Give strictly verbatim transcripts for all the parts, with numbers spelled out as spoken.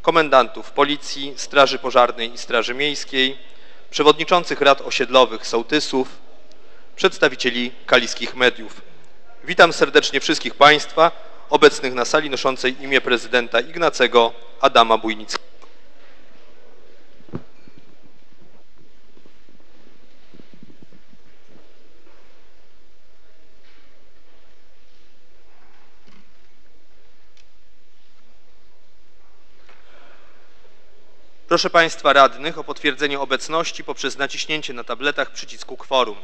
komendantów Policji, Straży Pożarnej i Straży Miejskiej, przewodniczących rad osiedlowych sołtysów, przedstawicieli kaliskich mediów. Witam serdecznie wszystkich Państwa obecnych na sali noszącej imię prezydenta Ignacego Adama Bujnickiego. Proszę Państwa radnych o potwierdzenie obecności poprzez naciśnięcie na tabletach przycisku kworum.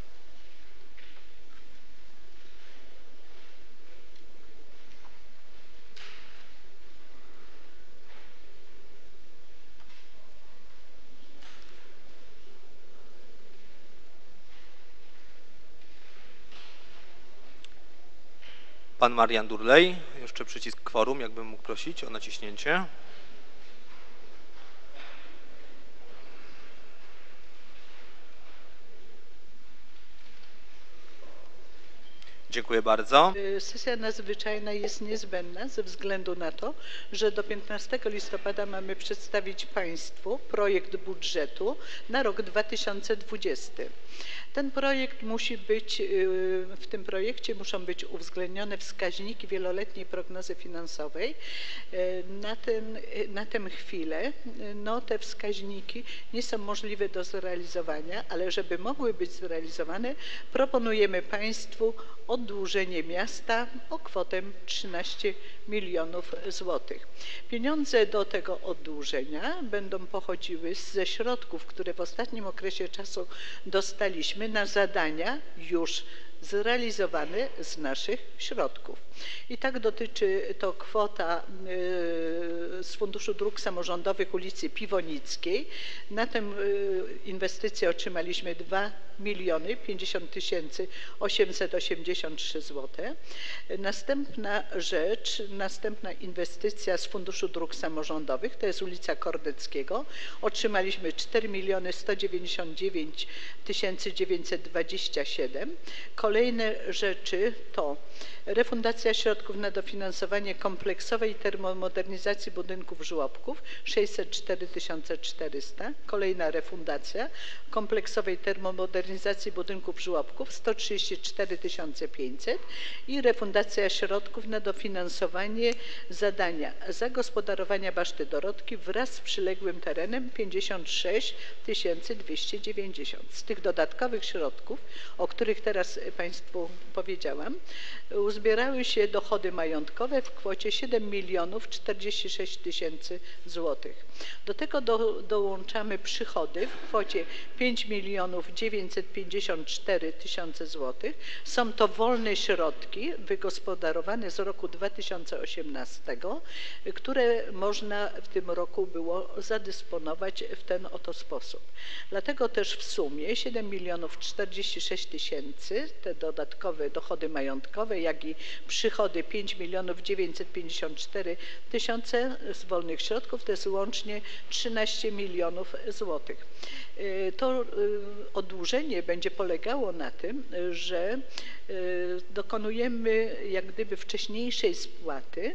Pan Marian Durlej, jeszcze przycisk kworum, jakbym mógł prosić o naciśnięcie. Dziękuję bardzo. Sesja nadzwyczajna jest niezbędna ze względu na to, że do piętnastego listopada mamy przedstawić Państwu projekt budżetu na rok dwa tysiące dwudziesty. Ten projekt musi być, w tym projekcie muszą być uwzględnione wskaźniki wieloletniej prognozy finansowej. Na, ten, na tę chwilę no, te wskaźniki nie są możliwe do zrealizowania, ale żeby mogły być zrealizowane, proponujemy Państwu oddłużenie miasta o kwotę trzynaście milionów złotych. Pieniądze do tego oddłużenia będą pochodziły ze środków, które w ostatnim okresie czasu dostaliśmy na zadania już zrealizowane z naszych środków. I tak dotyczy to kwota z Funduszu Dróg Samorządowych ulicy Piwonickiej. Na tę inwestycję otrzymaliśmy dwa miliony pięćdziesiąt tysięcy osiemset osiemdziesiąt trzy złote. Następna rzecz, następna inwestycja z Funduszu Dróg Samorządowych, to jest ulica Kordeckiego. Otrzymaliśmy cztery miliony sto dziewięćdziesiąt dziewięć tysięcy dziewięćset dwadzieścia siedem. Kolejne rzeczy to refundacja środków na dofinansowanie kompleksowej termomodernizacji budynków żłobków sześćset cztery tysiące czterysta. Kolejna refundacja kompleksowej termomodernizacji budynków żłobków sto trzydzieści cztery tysiące pięćset i refundacja środków na dofinansowanie zadania zagospodarowania Baszty Dorotki wraz z przyległym terenem pięćdziesiąt sześć tysięcy dwieście dziewięćdziesiąt. Z tych dodatkowych środków, o których teraz Państwu powiedziałam, uzbierały się dochody majątkowe w kwocie siedem milionów czterdzieści sześć tysięcy złotych. Do tego do, dołączamy przychody w kwocie pięć milionów dziewięćset pięćdziesiąt cztery tysiące złotych. Są to wolne środki wygospodarowane z roku dwa tysiące osiemnastego, które można w tym roku było zadysponować w ten oto sposób. Dlatego też w sumie siedem milionów czterdzieści sześć tysięcy, te dodatkowe dochody majątkowe, jak i przychody pięć milionów dziewięćset pięćdziesiąt cztery tysiące z wolnych środków, to jest łącznie trzynaście milionów złotych. To oddłużenie będzie polegało na tym, że dokonujemy jak gdyby wcześniejszej spłaty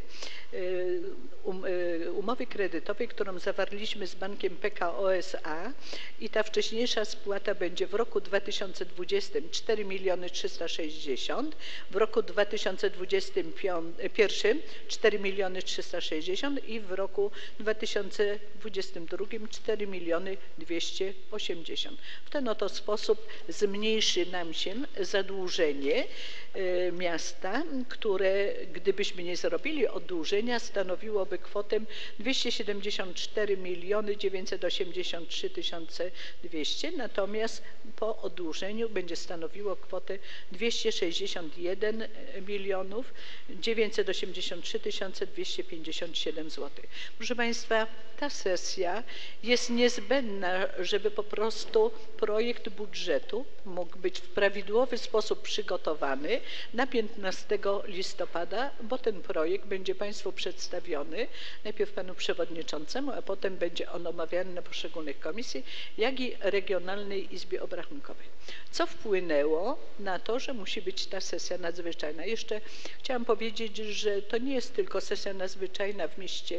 umowy kredytowej, którą zawarliśmy z bankiem P K O S A i ta wcześniejsza spłata będzie w roku dwa tysiące dwudziestym cztery miliony trzysta sześćdziesiąt, w roku dwa tysiące dwudziestym pierwszym cztery miliony trzysta sześćdziesiąt i w roku dwa tysiące dwudziestym drugim cztery miliony dwieście osiemdziesiąt. W ten oto sposób zmniejszy nam się zadłużenie miasta, które gdybyśmy nie zrobili oddłużenia, stanowiłoby kwotę dwieście siedemdziesiąt cztery miliony dziewięćset osiemdziesiąt trzy tysiące dwieście, natomiast po oddłużeniu będzie stanowiło kwotę dwieście sześćdziesiąt jeden milionów dziewięćset osiemdziesiąt trzy tysiące dwieście pięćdziesiąt siedem złotych. Proszę Państwa, ta sesja jest niezbędna, żeby po prostu projekt budżetu mógł być w prawidłowy sposób przygotowany na piętnastego listopada, bo ten projekt będzie Państwu przedstawiony najpierw Panu Przewodniczącemu, a potem będzie on omawiany na poszczególnych komisji, jak i Regionalnej Izbie Obrachunkowej. Co wpłynęło na to, że musi być ta sesja nadzwyczajna? Jeszcze chciałam powiedzieć, że to nie jest tylko sesja nadzwyczajna w mieście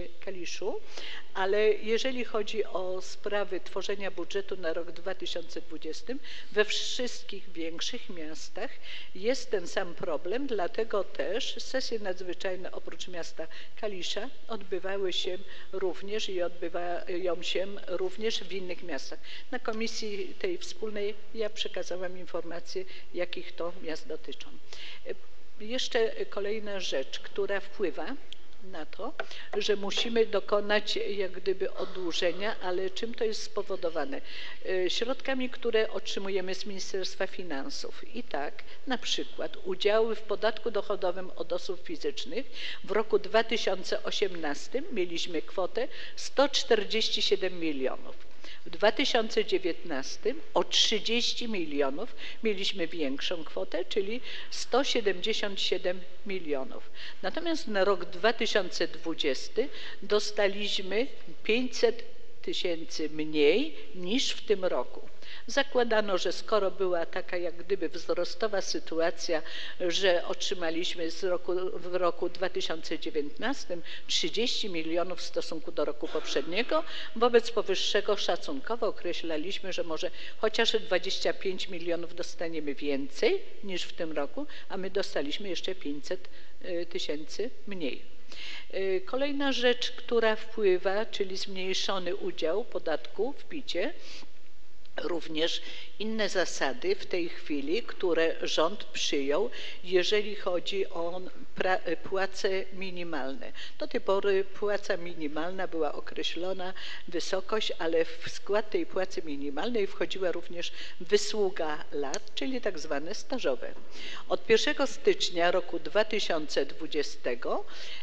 mieście Kaliszu, ale jeżeli chodzi o sprawy tworzenia budżetu na rok dwa tysiące dwudziesty, we wszystkich większych miastach jest ten sam problem, dlatego też sesje nadzwyczajne oprócz miasta Kalisza odbywały się również i odbywają się również w innych miastach. Na komisji tej wspólnej ja przekazałam informacje, jakich to miast dotyczą. Jeszcze kolejna rzecz, która wpływa na to, że musimy dokonać jak gdyby oddłużenia, ale czym to jest spowodowane? Środkami, które otrzymujemy z Ministerstwa Finansów. I tak na przykład udziały w podatku dochodowym od osób fizycznych w roku dwa tysiące osiemnastym mieliśmy kwotę sto czterdzieści siedem milionów. W dwa tysiące dziewiętnastym o trzydzieści milionów mieliśmy większą kwotę, czyli sto siedemdziesiąt siedem milionów. Natomiast na rok dwa tysiące dwudziesty dostaliśmy pięćset tysięcy mniej niż w tym roku. Zakładano, że skoro była taka jak gdyby wzrostowa sytuacja, że otrzymaliśmy z roku, w roku dwa tysiące dziewiętnastym trzydzieści milionów w stosunku do roku poprzedniego, wobec powyższego szacunkowo określaliśmy, że może chociaż dwadzieścia pięć milionów dostaniemy więcej niż w tym roku, a my dostaliśmy jeszcze pięćset tysięcy mniej. Kolejna rzecz, która wpływa, czyli zmniejszony udział podatku w picie. Również inne zasady w tej chwili, które rząd przyjął, jeżeli chodzi o płace minimalne. Do tej pory płaca minimalna była określona wysokość, ale w skład tej płacy minimalnej wchodziła również wysługa lat, czyli tak zwane stażowe. Od pierwszego stycznia roku dwa tysiące dwudziestego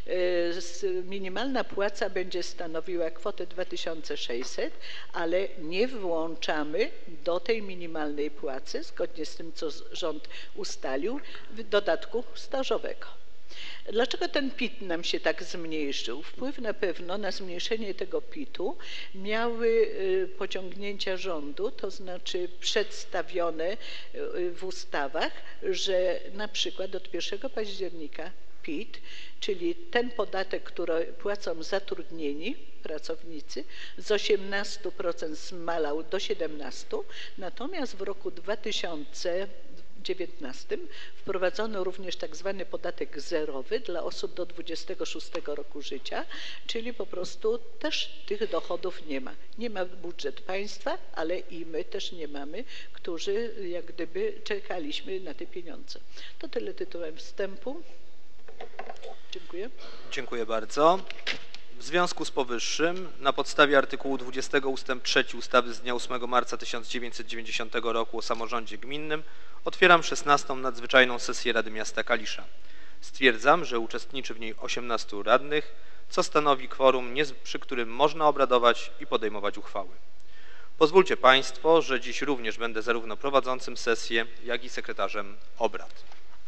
minimalna płaca będzie stanowiła kwotę dwa tysiące sześćset, ale nie włączamy do tej minimalnej płacy, zgodnie z tym, co rząd ustalił, dodatku stażowego. Dlaczego ten P I T nam się tak zmniejszył? Wpływ na pewno na zmniejszenie tego P I T-u miały pociągnięcia rządu, to znaczy przedstawione w ustawach, że na przykład od pierwszego października P I T, czyli ten podatek, który płacą zatrudnieni pracownicy, z osiemnastu procent zmalał do siedemnastu procent, natomiast w roku dwa tysiące dziewiętnastym wprowadzono również tak zwany podatek zerowy dla osób do dwudziestego szóstego roku życia, czyli po prostu też tych dochodów nie ma. Nie ma budżet państwa, ale i my też nie mamy, którzy jak gdyby czekaliśmy na te pieniądze. To tyle tytułem wstępu. Dziękuję. Dziękuję bardzo. W związku z powyższym, na podstawie artykułu dwudziestego ustęp trzeci ustawy z dnia ósmego marca tysiąc dziewięćset dziewięćdziesiątego roku o samorządzie gminnym, otwieram szesnastą nadzwyczajną sesję Rady Miasta Kalisza. Stwierdzam, że uczestniczy w niej osiemnastu radnych, co stanowi kworum, przy którym można obradować i podejmować uchwały. Pozwólcie Państwo, że dziś również będę zarówno prowadzącym sesję, jak i sekretarzem obrad.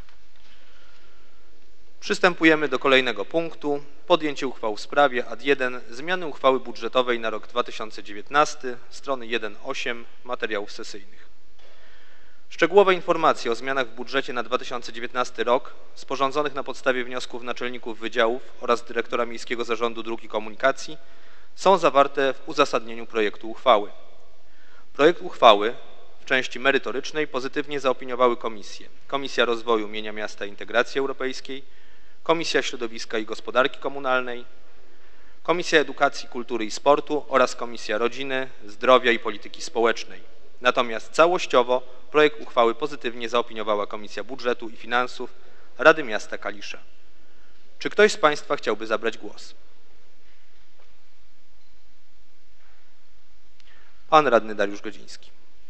Przystępujemy do kolejnego punktu. Podjęcie uchwał w sprawie ad jeden zmiany uchwały budżetowej na rok dwa tysiące dziewiętnasty, strony jeden osiem materiałów sesyjnych. Szczegółowe informacje o zmianach w budżecie na dwa tysiące dziewiętnasty rok, sporządzonych na podstawie wniosków naczelników wydziałów oraz dyrektora Miejskiego Zarządu Dróg i Komunikacji, są zawarte w uzasadnieniu projektu uchwały. Projekt uchwały w części merytorycznej pozytywnie zaopiniowały komisje: Komisja Rozwoju Mienia Miasta i Integracji Europejskiej, Komisja Środowiska i Gospodarki Komunalnej, Komisja Edukacji, Kultury i Sportu oraz Komisja Rodziny, Zdrowia i Polityki Społecznej. Natomiast całościowo projekt uchwały pozytywnie zaopiniowała Komisja Budżetu i Finansów Rady Miasta Kalisza. Czy ktoś z Państwa chciałby zabrać głos? Pan radny Dariusz Godziński.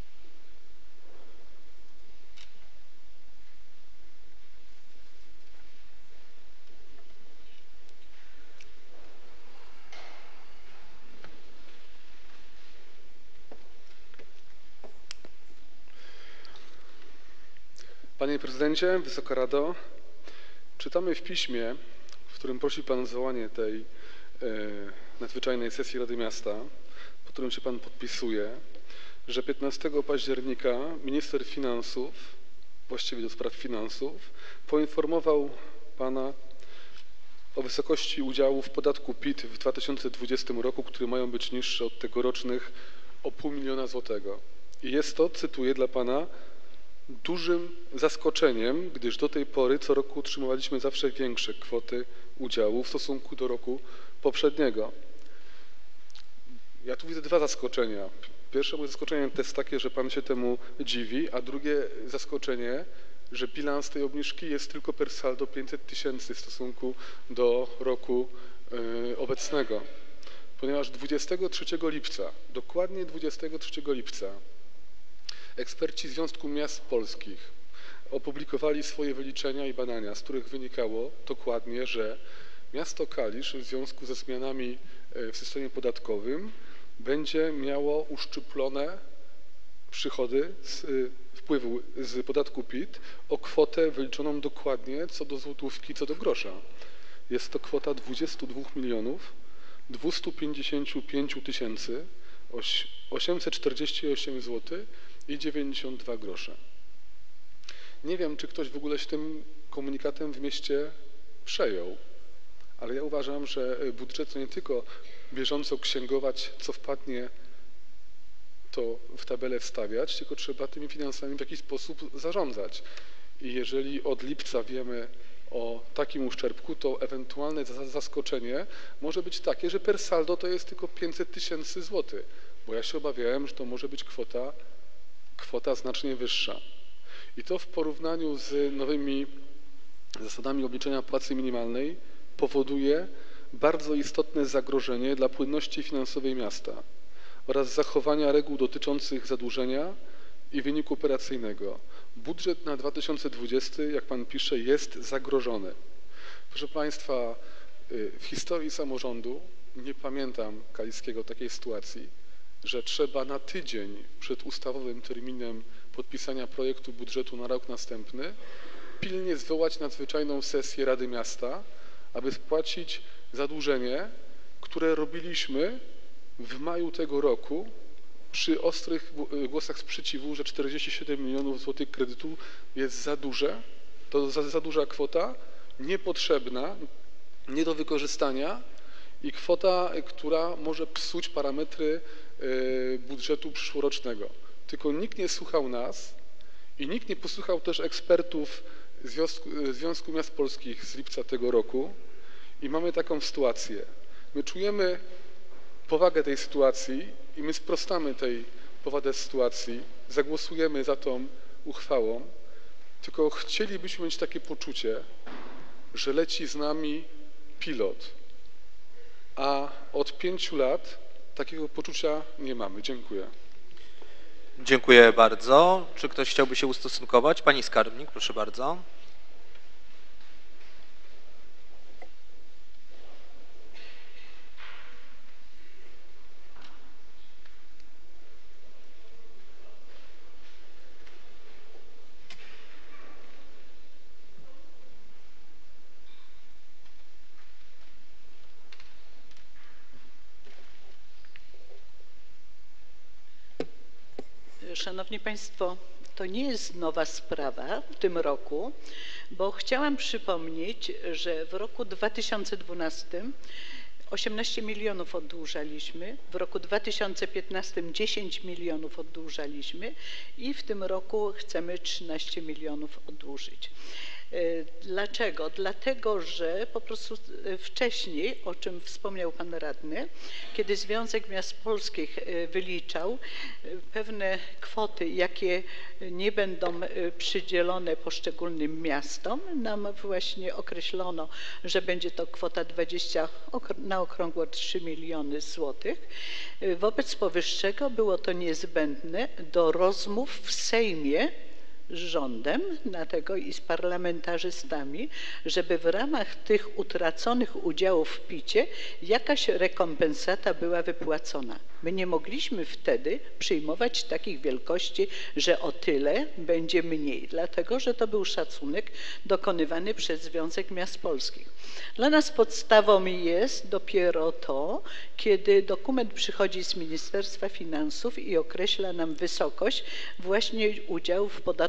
Panie Prezydencie, Wysoka Rado, czytamy w piśmie, w którym prosi Pan o zwołanie tej e, nadzwyczajnej sesji Rady Miasta, pod którym się Pan podpisuje, że piętnastego października minister finansów, właściwie do spraw finansów, poinformował Pana o wysokości udziału w podatku P I T w dwa tysiące dwudziestym roku, które mają być niższe od tegorocznych o pół miliona złotego. I jest to, cytuję dla Pana, dużym zaskoczeniem, gdyż do tej pory co roku otrzymywaliśmy zawsze większe kwoty udziału w stosunku do roku poprzedniego. Ja tu widzę dwa zaskoczenia. Pierwsze moje zaskoczenie to jest takie, że Pan się temu dziwi, a drugie zaskoczenie, że bilans tej obniżki jest tylko per saldo pięćset tysięcy w stosunku do roku yy, obecnego. Ponieważ dwudziestego trzeciego lipca, dokładnie dwudziestego trzeciego lipca, eksperci Związku Miast Polskich opublikowali swoje wyliczenia i badania, z których wynikało dokładnie, że miasto Kalisz w związku ze zmianami w systemie podatkowym będzie miało uszczuplone przychody z wpływu z podatku P I T o kwotę wyliczoną dokładnie co do złotówki, co do grosza. Jest to kwota dwudziestu dwóch milionów dwustu pięćdziesięciu pięciu tysięcy osiemset czterdzieści osiem złotych i dziewięćdziesiąt dwa grosze. Nie wiem, czy ktoś w ogóle się tym komunikatem w mieście przejął, ale ja uważam, że budżet to nie tylko bieżąco księgować, co wpadnie, to w tabelę wstawiać, tylko trzeba tymi finansami w jakiś sposób zarządzać. I jeżeli od lipca wiemy o takim uszczerbku, to ewentualne zaskoczenie może być takie, że per saldo to jest tylko pięćset tysięcy złotych, bo ja się obawiałem, że to może być kwota, kwota znacznie wyższa. I to w porównaniu z nowymi zasadami obliczenia płacy minimalnej powoduje bardzo istotne zagrożenie dla płynności finansowej miasta oraz zachowania reguł dotyczących zadłużenia i wyniku operacyjnego. Budżet na dwa tysiące dwudziesty, jak Pan pisze, jest zagrożony. Proszę Państwa, w historii samorządu nie pamiętam kaliskiego takiej sytuacji, że trzeba na tydzień przed ustawowym terminem podpisania projektu budżetu na rok następny pilnie zwołać nadzwyczajną sesję Rady Miasta, aby spłacić zadłużenie, które robiliśmy w maju tego roku przy ostrych głosach sprzeciwu, że czterdzieści siedem milionów złotych kredytu jest za duże, to za, za duża kwota, niepotrzebna, nie do wykorzystania i kwota, która może psuć parametry budżetu przyszłorocznego. Tylko nikt nie słuchał nas i nikt nie posłuchał też ekspertów Związku, Związku Miast Polskich z lipca tego roku i mamy taką sytuację. My czujemy powagę tej sytuacji i my sprostamy tej powadze sytuacji, zagłosujemy za tą uchwałą, tylko chcielibyśmy mieć takie poczucie, że leci z nami pilot, a od pięciu lat takiego poczucia nie mamy. Dziękuję. Dziękuję bardzo. Czy ktoś chciałby się ustosunkować? Pani skarbnik, proszę bardzo. Szanowni Państwo, to nie jest nowa sprawa w tym roku, bo chciałam przypomnieć, że w roku dwa tysiące dwunastym osiemnaście milionów oddłużaliśmy, w roku dwa tysiące piętnastym dziesięć milionów oddłużaliśmy i w tym roku chcemy trzynaście milionów oddłużyć. Dlaczego? Dlatego, że po prostu wcześniej, o czym wspomniał Pan Radny, kiedy Związek Miast Polskich wyliczał pewne kwoty, jakie nie będą przydzielone poszczególnym miastom, nam właśnie określono, że będzie to kwota dwadzieścia, na okrągło trzy miliony złotych. Wobec powyższego było to niezbędne do rozmów w Sejmie z rządem, dlatego i z parlamentarzystami, żeby w ramach tych utraconych udziałów w picie jakaś rekompensata była wypłacona. My nie mogliśmy wtedy przyjmować takich wielkości, że o tyle będzie mniej, dlatego że to był szacunek dokonywany przez Związek Miast Polskich. Dla nas podstawą jest dopiero to, kiedy dokument przychodzi z Ministerstwa Finansów i określa nam wysokość właśnie udziału w podatku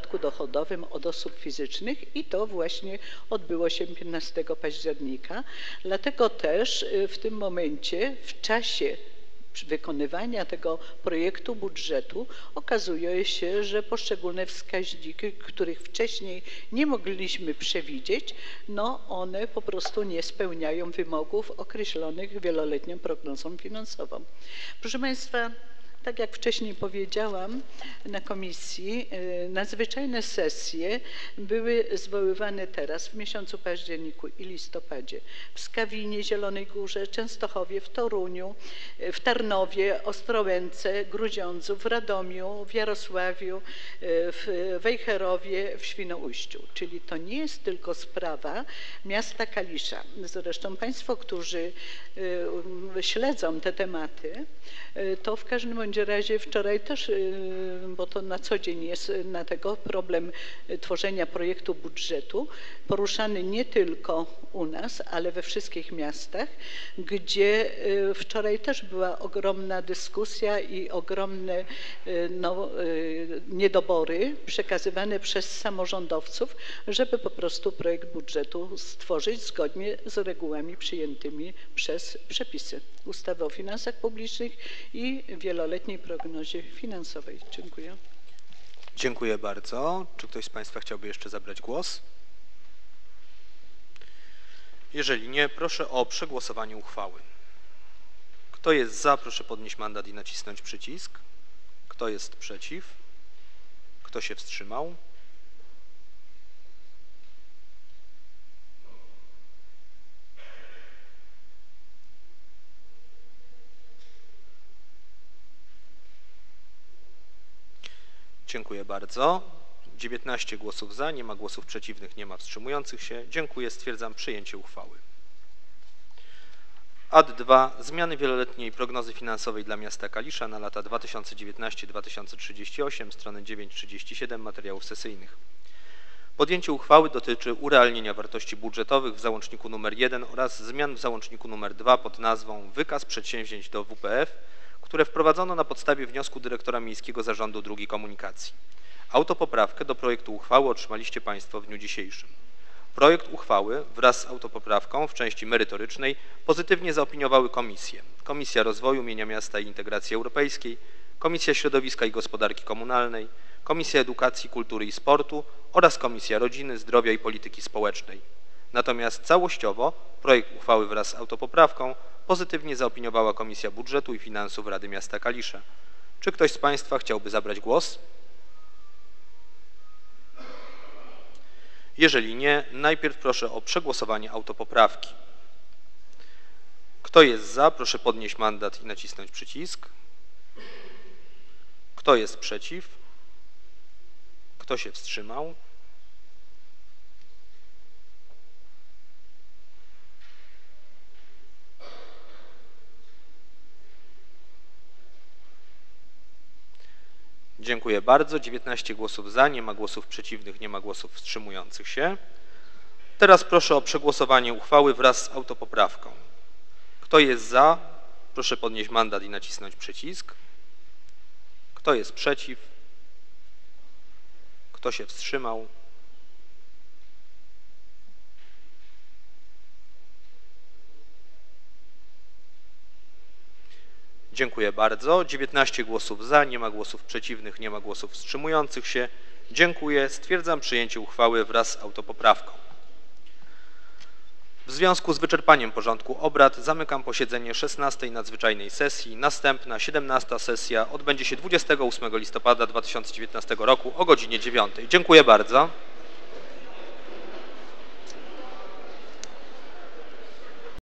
podatku dochodowym od osób fizycznych i to właśnie odbyło się piętnastego października. Dlatego też w tym momencie, w czasie wykonywania tego projektu budżetu okazuje się, że poszczególne wskaźniki, których wcześniej nie mogliśmy przewidzieć, no one po prostu nie spełniają wymogów określonych wieloletnią prognozą finansową. Proszę Państwa, tak jak wcześniej powiedziałam na komisji, nadzwyczajne sesje były zwoływane teraz w miesiącu październiku i listopadzie w Skawinie, Zielonej Górze, Częstochowie, w Toruniu, w Tarnowie, Ostrołęce, Grudziądzu, w Radomiu, w Jarosławiu, w Wejherowie, w Świnoujściu. Czyli to nie jest tylko sprawa miasta Kalisza. Zresztą Państwo, którzy śledzą te tematy, to w każdym bądź razie wczoraj też, bo to na co dzień jest na tego problem tworzenia projektu budżetu, poruszany nie tylko u nas, ale we wszystkich miastach, gdzie wczoraj też była ogromna dyskusja i ogromne no, niedobory przekazywane przez samorządowców, żeby po prostu projekt budżetu stworzyć zgodnie z regułami przyjętymi przez przepisy ustawy o finansach publicznych i wieloletniej prognozie finansowej. Dziękuję. Dziękuję bardzo. Czy ktoś z Państwa chciałby jeszcze zabrać głos? Jeżeli nie, proszę o przegłosowanie uchwały. Kto jest za, proszę podnieść mandat i nacisnąć przycisk. Kto jest przeciw? Kto się wstrzymał? Dziękuję bardzo. dziewiętnaście głosów za, nie ma głosów przeciwnych, nie ma wstrzymujących się. Dziękuję, stwierdzam przyjęcie uchwały. Ad dwa. Zmiany wieloletniej prognozy finansowej dla miasta Kalisza na lata dwa tysiące dziewiętnaście do dwa tysiące trzydzieści osiem, strony dziewięć trzydzieści siedem materiałów sesyjnych. Podjęcie uchwały dotyczy urealnienia wartości budżetowych w załączniku nr jeden oraz zmian w załączniku nr dwa pod nazwą Wykaz przedsięwzięć do W P F, które wprowadzono na podstawie wniosku dyrektora Miejskiego Zarządu Dróg Komunikacji. Autopoprawkę do projektu uchwały otrzymaliście Państwo w dniu dzisiejszym. Projekt uchwały wraz z autopoprawką w części merytorycznej pozytywnie zaopiniowały komisje: Komisja Rozwoju, Mienia Miasta i Integracji Europejskiej, Komisja Środowiska i Gospodarki Komunalnej, Komisja Edukacji, Kultury i Sportu oraz Komisja Rodziny, Zdrowia i Polityki Społecznej. Natomiast całościowo projekt uchwały wraz z autopoprawką pozytywnie zaopiniowała Komisja Budżetu i Finansów Rady Miasta Kalisza. Czy ktoś z Państwa chciałby zabrać głos? Jeżeli nie, najpierw proszę o przegłosowanie autopoprawki. Kto jest za, proszę podnieść mandat i nacisnąć przycisk. Kto jest przeciw? Kto się wstrzymał? Dziękuję bardzo. dziewiętnaście głosów za, nie ma głosów przeciwnych, nie ma głosów wstrzymujących się. Teraz proszę o przegłosowanie uchwały wraz z autopoprawką. Kto jest za, proszę podnieść mandat i nacisnąć przycisk. Kto jest przeciw? Kto się wstrzymał? Dziękuję bardzo. dziewiętnaście głosów za, nie ma głosów przeciwnych, nie ma głosów wstrzymujących się. Dziękuję. Stwierdzam przyjęcie uchwały wraz z autopoprawką. W związku z wyczerpaniem porządku obrad zamykam posiedzenie szesnastej nadzwyczajnej sesji. Następna, siedemnasta sesja odbędzie się dwudziestego ósmego listopada dwa tysiące dziewiętnastego roku o godzinie dziewiątej. Dziękuję bardzo.